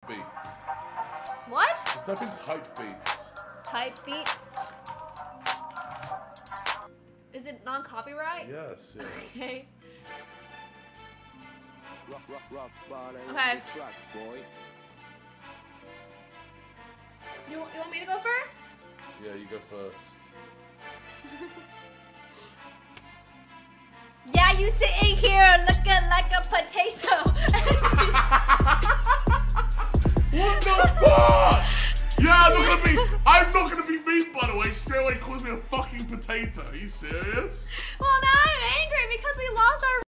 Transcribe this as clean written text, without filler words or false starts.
beats. What? Just type in type beats. Type beats. Is it non-copyright? Yes, yes. Okay. Okay. You want me to go first? Yeah, you go first. Yeah, you sitting here looking like a potato. What the fuck? Yeah, I'm not gonna be mean, by the way. Straight away calls me a fucking potato. Are you serious? Well, now I'm angry because we lost our